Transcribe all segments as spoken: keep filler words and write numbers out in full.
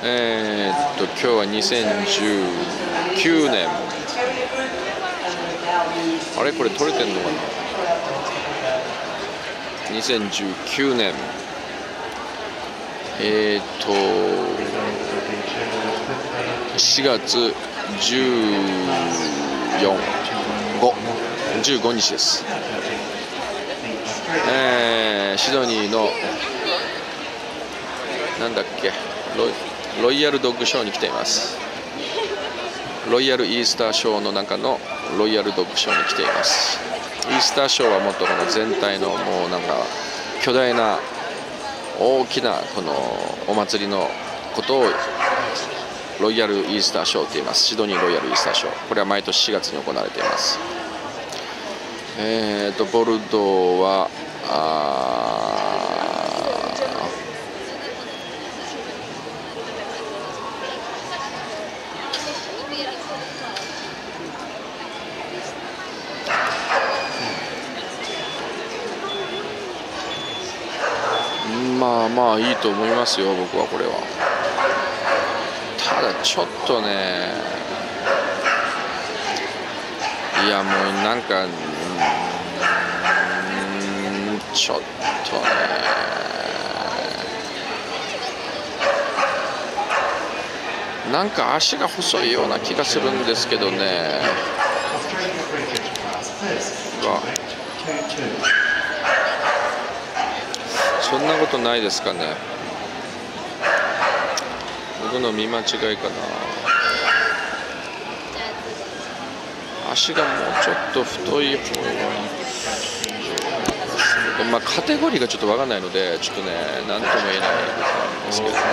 えー、っと今日はにせんじゅうきゅうねん、あれこれ撮れてんのかな。にせんじゅうきゅうねん、えー、っとしがつじゅうよん、ご、じゅうごにちです。えー、シドニーのなんだっけ、ロイ、ロイヤルドッグショーに来ています。ロイヤルイースターショーの中のロイヤルドッグショーに来ています。イースターショーはもっとこの全体のもうなんか巨大な大きなこのお祭りのことをロイヤルイースターショーと言います。シドニーロイヤルイースターショー、これは毎年しがつに行われています。えーとボルドーはあまあまあいいと思いますよ、僕はこれは。ただちょっとね、いやもうなんか、うん、ちょっとね、なんか足が細いような気がするんですけどね。そんなことないですかね。僕の見間違いかな。足がもうちょっと太い方が、まあカテゴリーがちょっと分かんないので、ちょっとね何とも言えないんですけどね。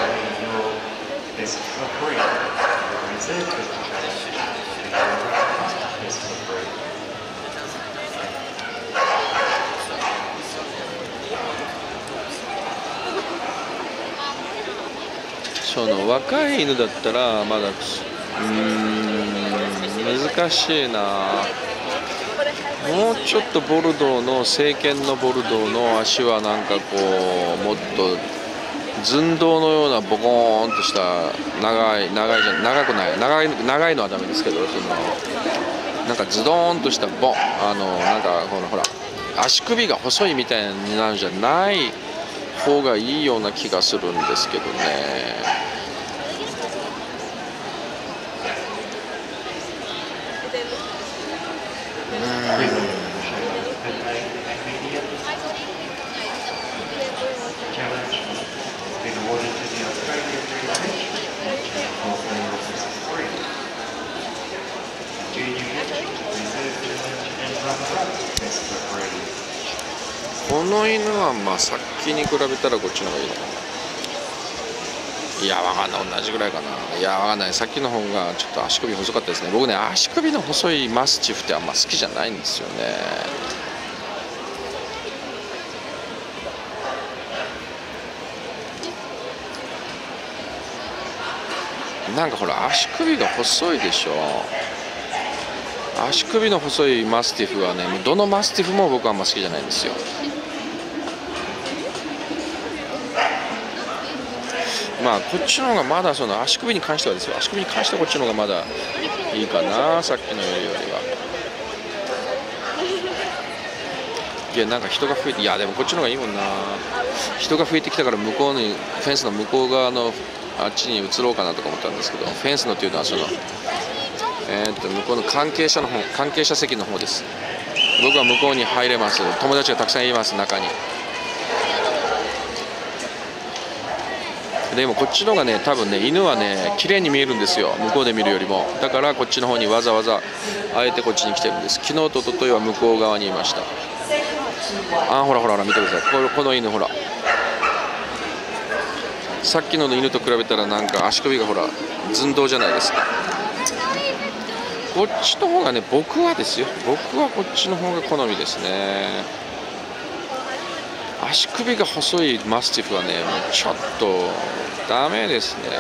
その若い犬だったらまだうーん難しいな。もうちょっとボルドーの正拳のボルドーの足はなんかこうもっと寸胴のようなボコーンとした長い長いじゃ長くない長い長いのはダメですけど、そのなんかズドーンとしたボンあのなんかこのほら足首が細いみたいになるんじゃない方がいいような気がするんですけどね。この犬はまあさっきに比べたらこっちの方がいいのかな。いやわかんない、同じぐらいかな。いやわかんない、さっきの方がちょっと足首細かったですね。僕ね足首の細いマスチフってあんま好きじゃないんですよね。なんかほら足首が細いでしょ。足首の細いマスティフはね、どのマスティフも僕はあんま好きじゃないんですよ。まあこっちの方がまだその足首に関してはですよ、足首に関してはこっちの方がまだいいかな、さっきのよりは。いやなんか人が増えて、いやでもこっちの方がいいもんな。人が増えてきたから向こうにフェンスの向こう側のあっちに移ろうかなとか思ったんですけど、フェンスのっていうのはそのえー、っと向こうの関係者の方、関係者席の方です。僕は向こうに入れます。友達がたくさんいます、中に。でもこっちの方がね、多分ね、犬はね綺麗に見えるんですよ、向こうで見るよりも。だからこっちの方にわざわざあえてこっちに来てるんです。昨日と一昨日は向こう側にいました。あ、ほらほらほら見てください、この、この犬ほら、さっきの犬と比べたらなんか足首がほら寸胴じゃないですか。こっちの方がね、僕はですよ、僕はこっちの方が好みですね。足首が細いマスティフはね、もうちょっとダメですね。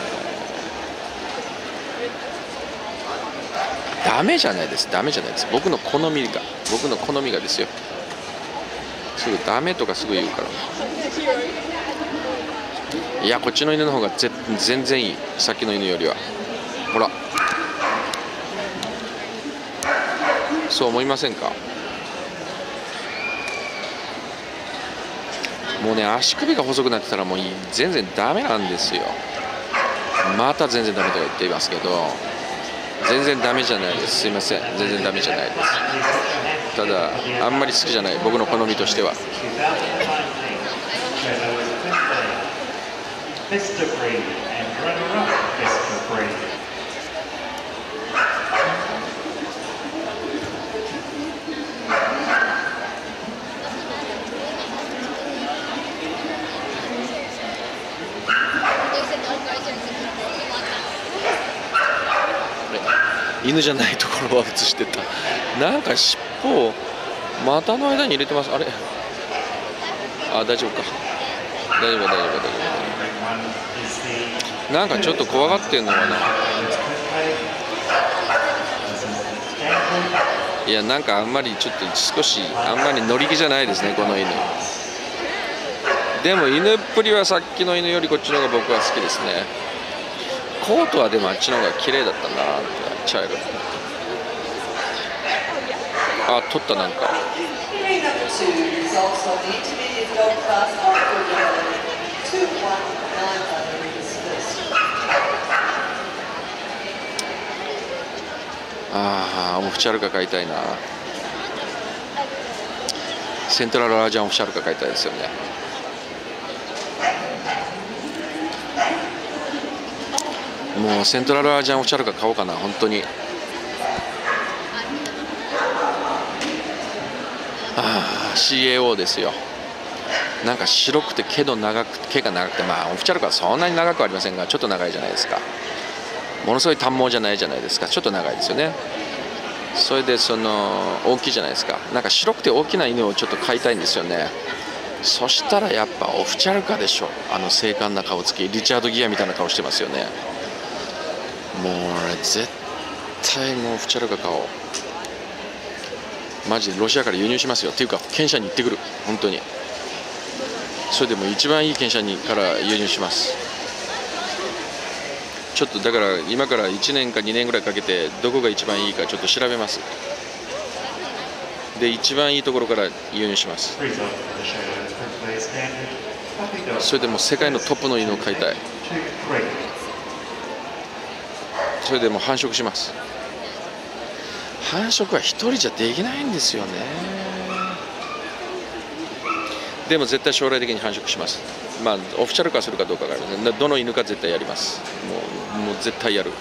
ダメじゃないです、ダメじゃないです。僕の好みが、僕の好みがですよ。すぐダメとかすぐ言うから。いいやこっちの犬の方がぜ全然いい、さっきの犬よりは。ほら、そう思いませんか。もうね、足首が細くなってたらもう全然ダメなんですよ。また全然ダメとか言っていますけど、全然ダメじゃないです。すいません、全然ダメじゃないです。ただあんまり好きじゃない、僕の好みとしては。犬じゃないところは映してた。なんか尻尾を股の間に入れてます。あれ、あ、大丈夫か、大丈夫大丈夫大丈夫。なんかちょっと怖がってんのかな。いや、なんかあんまりちょっと少しあんまり乗り気じゃないですね、この犬。でも犬っぷりはさっきの犬よりこっちの方が僕は好きですね。コートはでもあっちの方が綺麗だったなって。チャイルあ、取った。なんかああ、オフチャルカ買いたいな。セントラルアジアンオフチャルカ買いたいですよね。もうセントラルアジアンオフチャルカ買おうかな、本当に。ああ、シーエーオー ですよ。なんか白くて毛の長く毛が長くて、まあオフチャルカはそんなに長くありませんが、ちょっと長いじゃないですか。ものすごい短毛じゃないじゃないですか。ちょっと長いですよね。それでその大きいじゃないですか。なんか白くて大きな犬をちょっと飼いたいんですよね。そしたらやっぱオフチャルカでしょ。あの精悍な顔つき、リチャード・ギアみたいな顔してますよね。もう俺絶対もうオフチャルカ買おう。マジでロシアから輸入しますよ。っていうか犬舎に行ってくる、本当に。それでも一番いい犬舎にから輸入します。ちょっとだから今からいちねんかにねんぐらいかけてどこが一番いいかちょっと調べます。で一番いいところから輸入します。それでも世界のトップの犬を飼いたい。それでも繁殖します。繁殖は一人じゃできないんですよね。でも絶対将来的に繁殖します。まあオフィシャル化するかどうかがありません。どの犬か絶対やります。もう、もう絶対やる。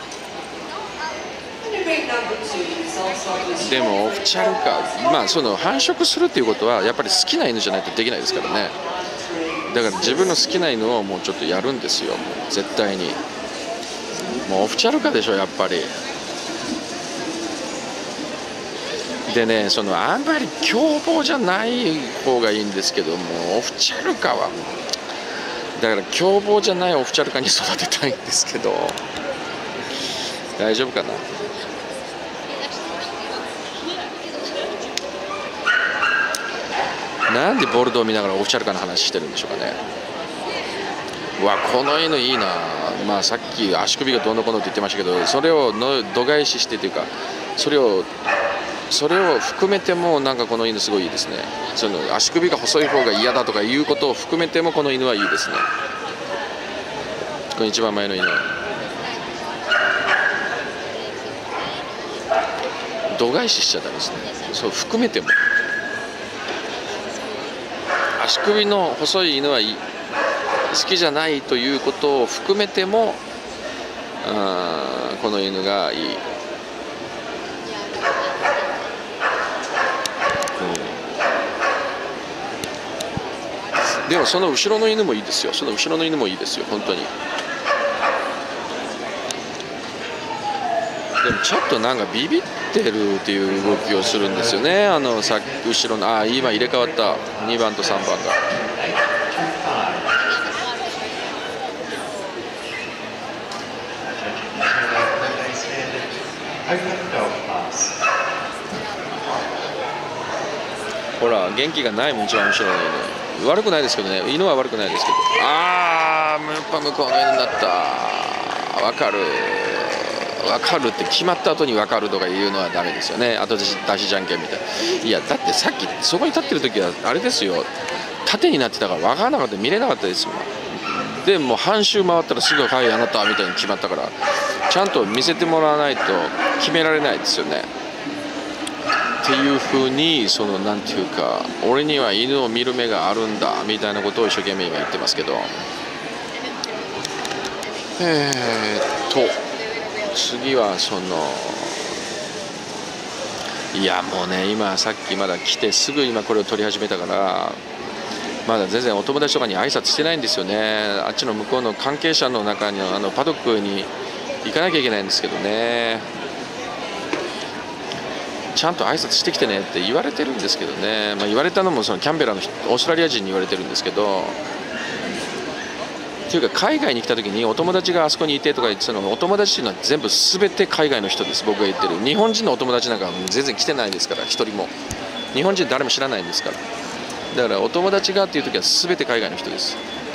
でもオフィシャル化、まあその繁殖するっていうことはやっぱり好きな犬じゃないとできないですからね。だから自分の好きな犬をもうちょっとやるんですよ。もう絶対に。もうオフィシャル化でしょ、やっぱり。でね、そのあんまり凶暴じゃない方がいいんですけども、オフチャルカはだから凶暴じゃないオフチャルカに育てたいんですけど、大丈夫かな。なんでボルドーを見ながらオフチャルカの話してるんでしょうかね。うわ、この犬いいな。まあさっき足首がどうのこうのって言ってましたけど、それをの度外視してというか、それをそれを含めてもなんかこの犬すごいいいですね。その足首が細い方が嫌だとかいうことを含めてもこの犬はいいですね。この一番前の犬度外視しちゃダメですね。そう含めても足首の細い犬はいい、好きじゃないということを含めてもあこの犬がいい。でもその後ろの犬もいいですよ。その後ろの犬もいいですよ、本当に。でもちょっとなんかビビってるっていう動きをするんですよね。あのさっき後ろのあ今入れ替わったにばんとさんばんが。ほら元気がないもん、一番後ろの犬。 悪くないですけどね、犬は悪くないですけど、あー、やっぱ向こうの犬だった、分かる、分かるって決まった後に分かるとか言うのはダメですよね、後出し出しじゃんけんみたいな。いや、だってさっきそこに立ってる時はあれですよ、縦になってたから分からなかった、見れなかったですもん。でもう半周回ったらすぐ「はいあなた」みたいに決まったから、ちゃんと見せてもらわないと決められないですよね。っていうふうに、そのなんていうか、俺には犬を見る目があるんだみたいなことを一生懸命今言ってますけど、えーっと次はその、いやもうね、今さっきまだ来てすぐ今これを撮り始めたから、まだ全然お友達とかに挨拶してないんですよね。あっちの向こうの関係者の中にあのパドックに行かなきゃいけないんですけどね、ちゃんと挨拶してきてねって言われてるんですけどね、まあ、言われたのもそのキャンベラのオーストラリア人に言われてるんですけど、っていうか海外に来た時にお友達があそこにいてとか言ってたのが、お友達っていうのは全部全て海外の人です。僕が言ってる日本人のお友達なんか全然来てないですから、一人も。日本人誰も知らないんですから。だからお友達がっていう時は全て海外の人です。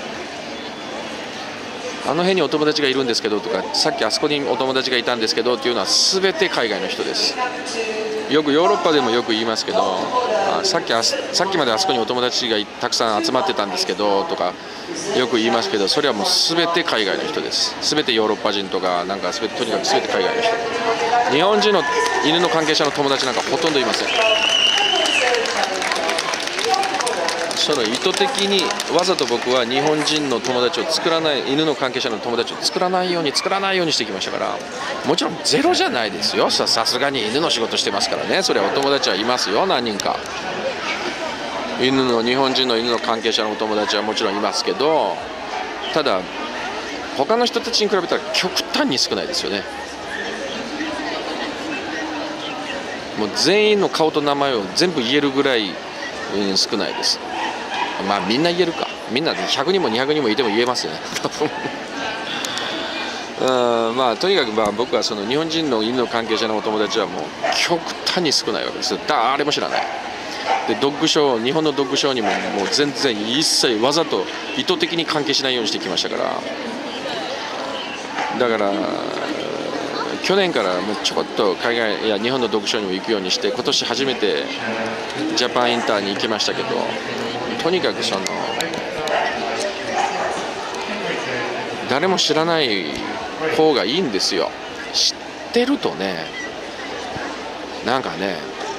あの辺にお友達がいるんですけどとか、さっきあそこにお友達がいたんですけどっていうのは全て海外の人です。よくヨーロッパでもよく言いますけど、あさっきあさっきまであそこにお友達がたくさん集まってたんですけどとかよく言いますけど、それはもう全て海外の人です。全てヨーロッパ人とか、なんか全てとにかく全て海外の人。日本人の犬の関係者の友達なんかほとんどいません。その意図的にわざと僕は日本人の友達を作らない、犬の関係者の友達を作らないように作らないようにしてきましたから、もちろんゼロじゃないですよ。さすがに犬の仕事してますからね、それはお友達はいますよ、何人か。犬の日本人の犬の関係者のお友達はもちろんいますけど、ただ他の人たちに比べたら極端に少ないですよね。もう全員の顔と名前を全部言えるぐらい、うん、少ないです。まあみんな言えるか、みんなでひゃくにんもにひゃくにんもいても言えますよね多分うん、まあとにかくまあ僕はその日本人の犬の関係者のお友達はもう極端に少ないわけですよ。誰も知らない。でドッグショー、日本のドッグショーにももう全然一切わざと意図的に関係しないようにしてきましたから、だから去年からもうちょこっと海外いや日本のドッグショーにも行くようにして、今年初めてジャパンインターに行きましたけど、とにかくその誰も知らない方がいいんですよ。知ってるとね、なんかね、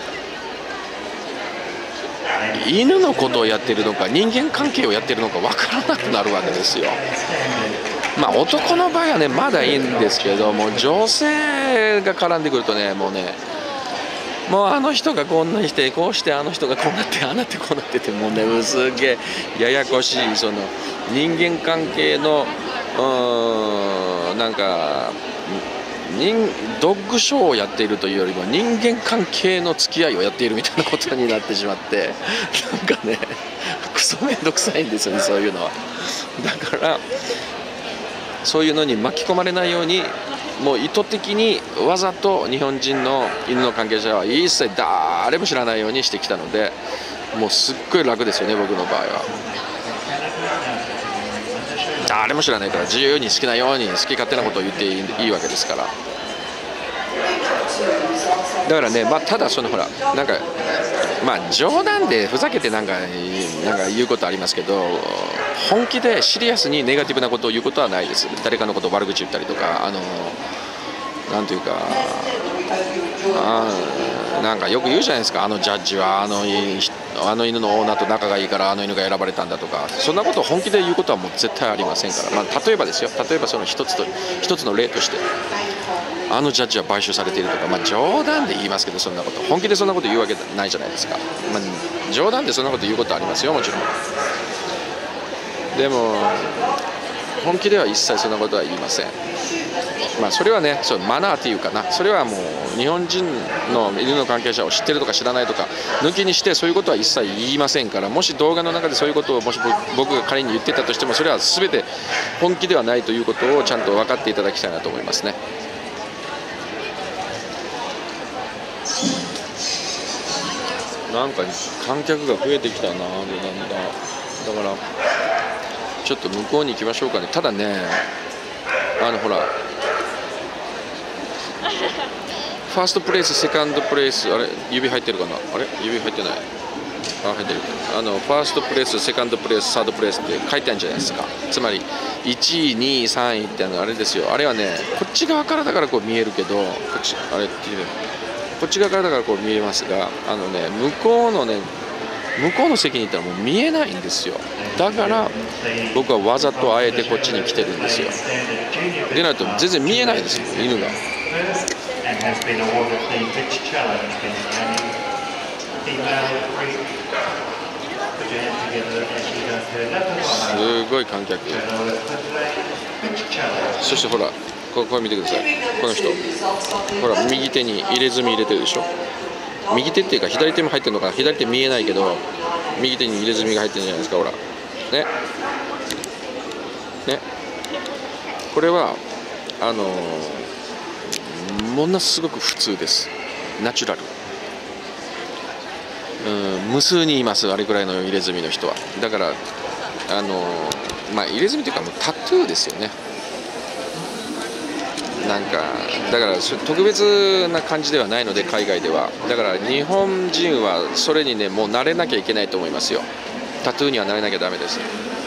犬のことをやってるのか人間関係をやってるのか分からなくなるわけですよ。まあ男の場合はねまだいいんですけども、女性が絡んでくるとね、もうね、もうあの人がこんなにしてこうして、あの人がこうなってああなってこうなってて、もうねすげえややこしい、その人間関係のうーんなんか人ドッグショーをやっているというよりも人間関係の付き合いをやっているみたいなことになってしまって、なんかねクソめんどくさいんですよね、そういうのは。だからそういうのに巻き込まれないように、もう意図的にわざと日本人の犬の関係者は一切誰も知らないようにしてきたので、もうすっごい楽ですよね、僕の場合は。誰も知らないから自由に好きなように好き勝手なことを言っていい、いいわけですから。だからね、まあ、ただそのほらなんかまあ冗談でふざけてなんかなんか言うことありますけど、本気でシリアスにネガティブなことを言うことはないです。誰かのことを悪口言ったりとか、あのなんていうか、あなんかよく言うじゃないですか、あのジャッジはあのあの犬のオーナーと仲がいいからあの犬が選ばれたんだとか、そんなことを本気で言うことはもう絶対ありませんから。まあ、例えばですよ、例えばその一つと一つの例として、あのジャッジは買収されているとか、まあ、冗談で言いますけど、そんなこと本気でそんなこと言うわけないじゃないですか。まあ、冗談でそんなこと言うことはありますよ、もちろん。でも本気では一切そんなことは言いません。まあそれはね、そうマナーっていうかな、それはもう日本人の犬の関係者を知ってるとか知らないとか抜きにして、そういうことは一切言いませんから。もし動画の中でそういうことをもし僕が仮に言ってたとしても、それは全て本気ではないということをちゃんと分かっていただきたいなと思いますね。なんか観客が増えてきたな、でなんだだからちょっと向こうに行きましょうかね。ただね、あのほらファーストプレイス、セカンドプレイス、あれ指入ってるかな、あれ指入ってない、あ入ってる、あのファーストプレイス、セカンドプレイス、サードプレイスって書いてあるんじゃないですか。つまりいちい、にい、さんいってあれですよ。あれはね、こっち側からだからこう見えるけど、こっちあれっていうこっち側からだからこう見えますが、あのね向こうのね向こうの席に行ったらもう見えないんですよ。だから僕はわざとあえてこっちに来てるんですよ。でないと全然見えないですよ、犬が。すごい観客。そしてほら、ここ見てください。この人ほら右手に入れ墨入れてるでしょ。右手っていうか左手も入ってるのかな、左手見えないけど右手に入れ墨が入ってるんじゃないですか。ほらねね、これはあのー、ものすごく普通です。ナチュラル。うん、無数にいます、あれくらいの入れ墨の人は。だからあのー、まあ入れ墨というかもうタトゥーですよね。なんかだから特別な感じではないので、海外では。だから日本人はそれにねもう慣れなきゃいけないと思いますよ。タトゥーには慣れなきゃダメです。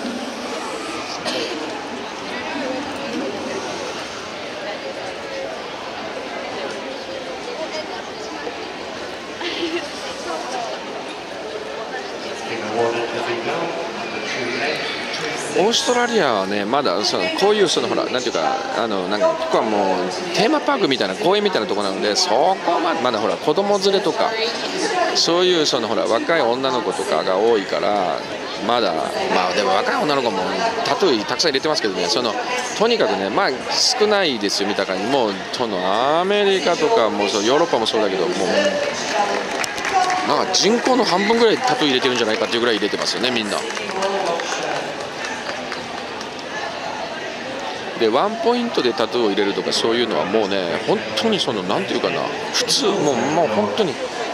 オーストラリアはね、まだそのこういうそのほらなんていうか、あのなんかここはもうテーマパークみたいな公園みたいなところなので、そこはまだまだほら子供連れとかそういうそのほら若い女の子とかが多いから、まだまあでも若い女の子もタトゥーたくさん入れてますけどね、そのとにかくねまあ少ないですよ見た感じ。もうそのアメリカとかもそうヨーロッパもそうだけど、もうなんか人口の半分ぐらいタトゥー入れてるんじゃないかっていうぐらい入れてますよね、みんな。でワンポイントでタトゥーを入れるとかそういうのはもうね本当にそのなんていうかな、普通もうもう本当に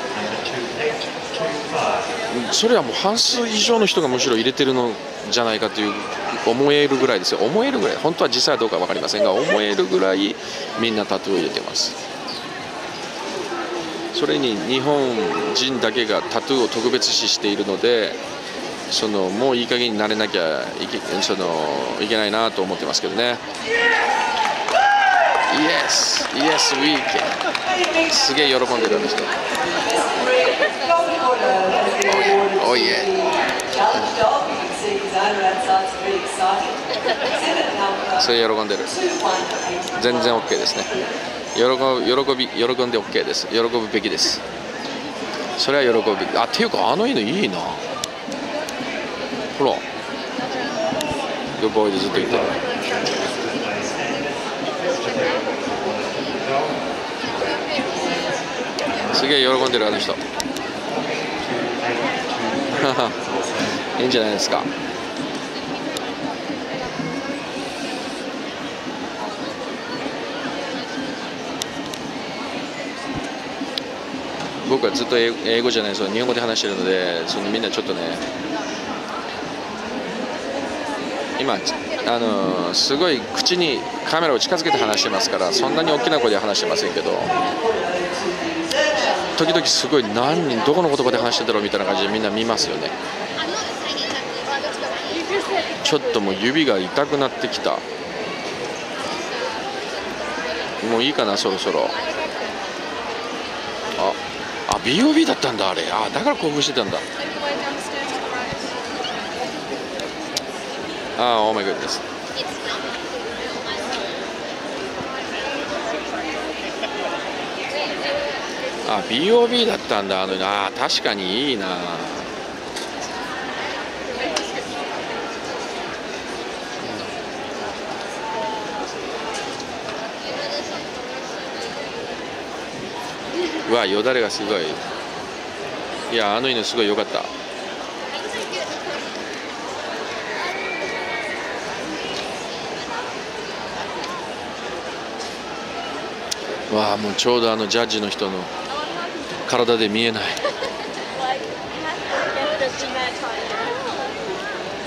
それはもう半数以上の人がむしろ入れてるのじゃないかという思えるぐらいですよ。思えるぐらい、本当は実際はどうか分かりませんが思えるぐらいみんなタトゥーを入れてます。それに日本人だけがタトゥーを特別視しているので、そのもういい加減になれなきゃいけ、そのいけないなと思ってますけどね。Yes, yes, we can. すげえ喜んでるんですよ。Oh yeah. それ喜んでる。全然 OK ですね。喜び、喜び、喜んで OK です。喜ぶべきです。それは喜ぶべき。あ、っていうかあの犬いいな。ほら、グッボーイでずっといて。すげえ喜んでるあの人。いいんじゃないですか。僕はずっと英語じゃない、その日本語で話してるので、そのみんなちょっとね、今あのすごい口にカメラを近づけて話してますから、そんなに大きな声で話してませんけど、時々すごい何人どこの言葉で話してんだろうみたいな感じでみんな見ますよね。ちょっともう指が痛くなってきた。もういいかな、そろそろ。ああ ビーオービー だったんだあれ。あだから興奮してたんだ。ああ、オーマイグッドです。あ ビーオービー だったんだあの。あ確かにいいな。うわよだれがすごい。いやあの犬すごい良かった。わあもうちょうどあのジャッジの人の体で見えない。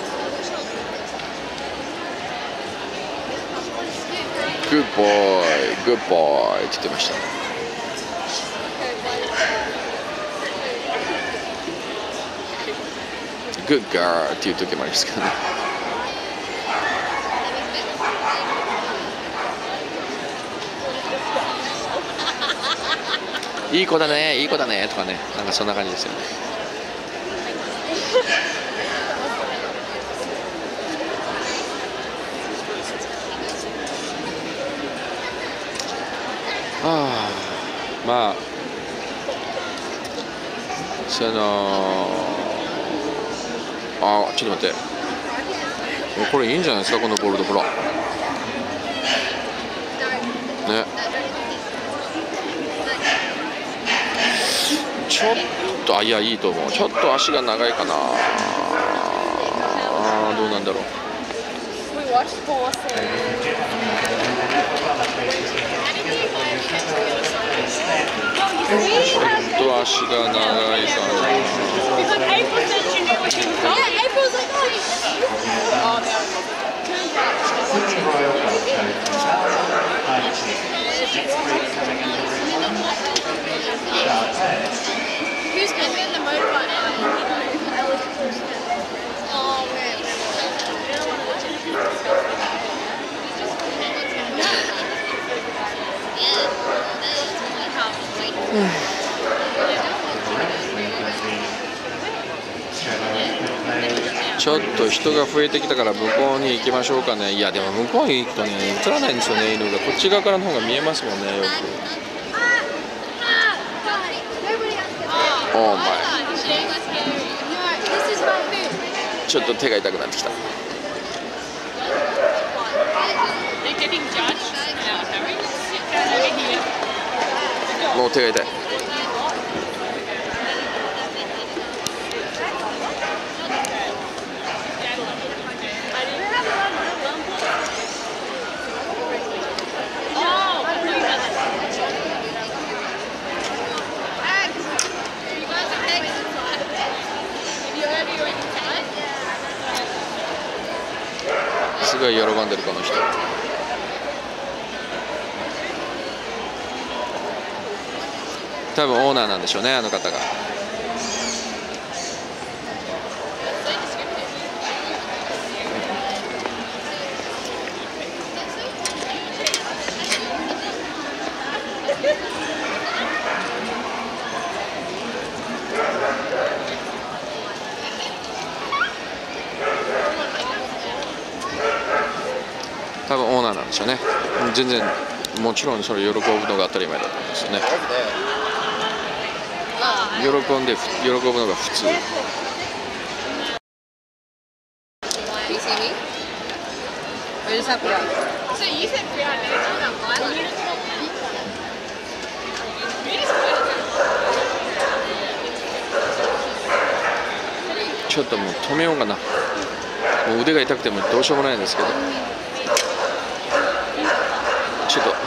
グッボーイグッボーイって言ってました。グッガーっていう時もありますけどね。いい子だね、いい子だねとかね、なんかそんな感じですよね。ああ、まあそのあちょっと待って、これいいんじゃないですか、このボールド。ほらね、ちょっと、あ、いや、いいと思う。ちょっと足が長いかな。あー、どうなんだろう。ちょっと足が長いかな。 Who's going to be in the motorbike? Oh, man. Yeah. ちょっと人が増えてきたから向こうに行きましょうかね。いやでも向こうに行くとね、映らないんですよね、犬が。こっち側からの方が見えますもんね、よく。おー、前ちょっと手が痛くなってきた。もう手が痛い。すごい喜んでるこの人。多分オーナーなんでしょうね、あの方が。多分オーナーなんでしょうね。全然もちろんそれ喜ぶのが当たり前だと思うんですよね。喜んで喜ぶのが普通。ちょっともう止めようかな。もう腕が痛くてもどうしようもないんですけど。ちょっと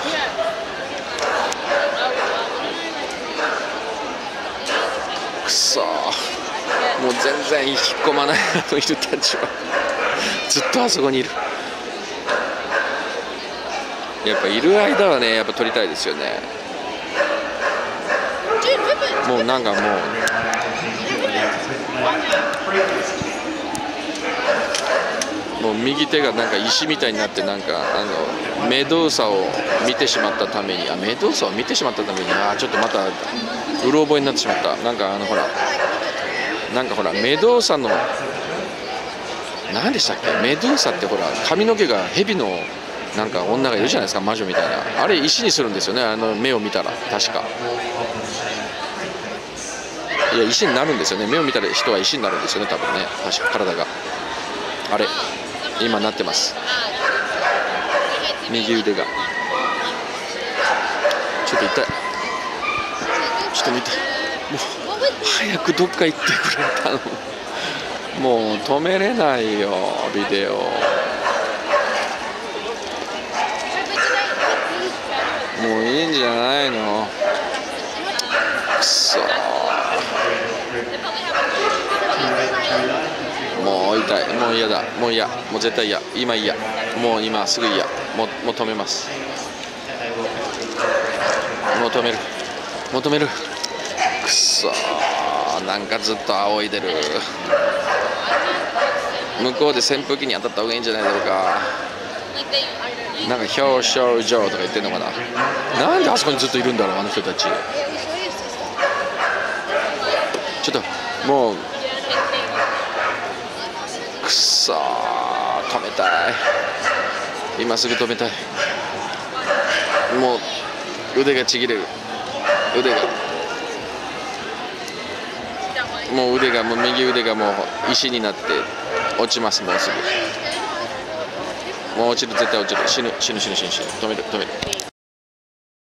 くそー、もう全然引っ込まない、あの人たちはずっとあそこにいる。やっぱいる間はね、やっぱ撮りたいですよね。もうなんかもうもう右手がなんか石みたいになって、なんかあのメドゥーサを見てしまったために、あメドゥーサを見てしまったために、あちょっとまたうろ覚えになってしまった。なんかあのほらなんかほらメドゥーサの何でしたっけ、メドゥーサってほら髪の毛が蛇のなんか女がいるじゃないですか、魔女みたいな。あれ石にするんですよね、あの目を見たら。確かいや石になるんですよね、目を見たら人は石になるんですよね、多分ね。確か体があれ今なってます、右腕が。ちょっと痛い、ちょっと見たい。もう早くどっか行ってくれたの。もう止めれないよビデオ。もういいんじゃないの。くそー、もう痛い、もう嫌だ、もう嫌、もう絶対嫌、今嫌、もう今すぐ嫌、 ももう止めます。もう止めるもう止める。くそー、なんかずっと仰いでる。向こうで扇風機に当たった方がいいんじゃないだろうか。なんか表彰状とか言ってんのかな。なんであそこにずっといるんだろう、あの人たち。ちょっともうくそー、止めたい。今すぐ止めたい。もう腕がちぎれる。腕がもう腕がもう右腕がもう石になって落ちます。もうすぐもう落ちる、絶対落ちる。死ぬ死ぬ死ぬ死ぬ死ぬ。止める止める。